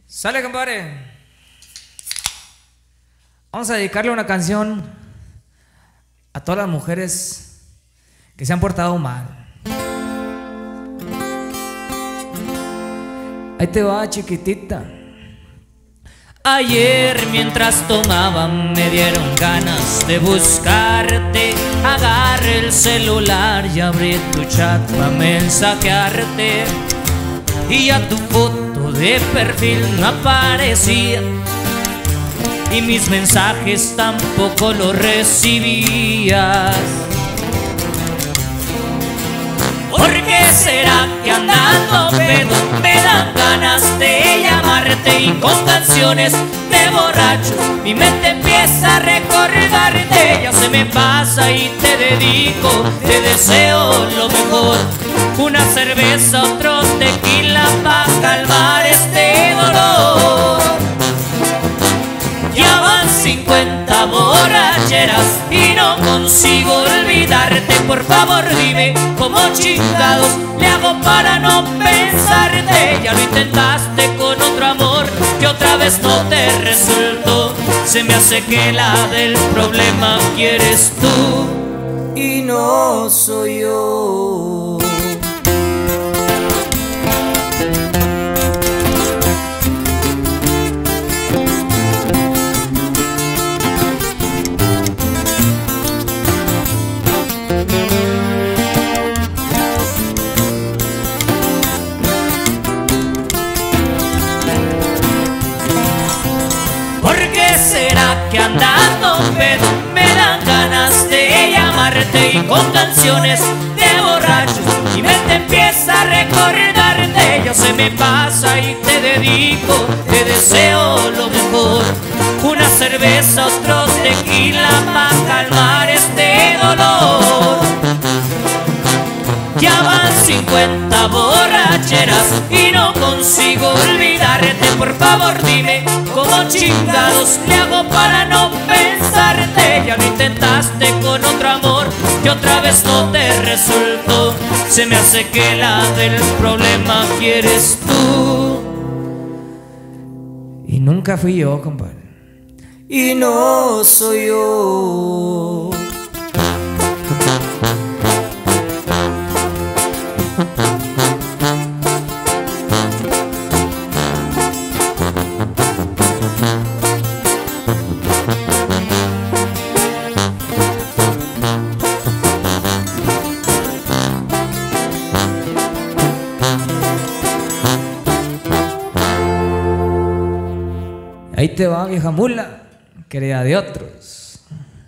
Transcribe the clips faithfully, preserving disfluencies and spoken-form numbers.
Sale, compadre. Vamos a dedicarle una canción a todas las mujeres que se han portado mal. Ahí te va, chiquitita. Ayer mientras tomaban me dieron ganas de buscarte. Agarré el celular y abrí tu chat para mensajearte. Y ya tu foto de perfil no aparecía y mis mensajes tampoco los recibías. ¿Por qué será que andando pedo me dan ganas de llamarte? Y con canciones de borracho mi mente empieza a recordarte. Ya se me pasa y te dedico, te deseo lo mejor. Una cerveza, otro tequila pa' calmar este dolor. Ya van cincuenta borracheras y no consigo olvidarte. Por favor dime cómo chingados le hago para no pensarte. Ya lo intentaste con otro amor que otra vez no te resultó. Se me hace que la del problema quieres tú y no soy yo. Que andando pedo me dan ganas de llamarte y con canciones de borracho mi mente empieza a recordarte. Ya se me pasa y te dedico, te deseo lo mejor. Una cerveza, otro tequila para calmar este dolor. Ya van cincuenta borracheras y no consigo olvidarte. Por favor dime cómo chingados le hago para no pensarte. Ya lo intentaste con otro amor que otra vez no te resultó. Se me hace que la del problema quieres tú y nunca fui yo, compadre. Y no soy yo. Ahí te va, vieja mula, querida de otros.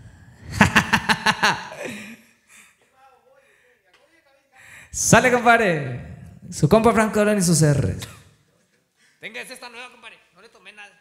Sale, compadre. Su compa Franco Dolón y sus R. Venga, es esta nueva, compadre. No le tomé nada.